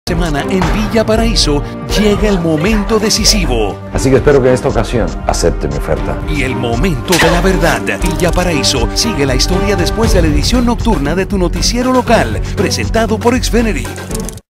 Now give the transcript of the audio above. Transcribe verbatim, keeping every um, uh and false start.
Semana en Villa Paraíso llega el momento decisivo. Así que espero que en esta ocasión acepte mi oferta. Y el momento de la verdad. Villa Paraíso sigue la historia después de la edición nocturna de tu noticiero local, presentado por Xfinity.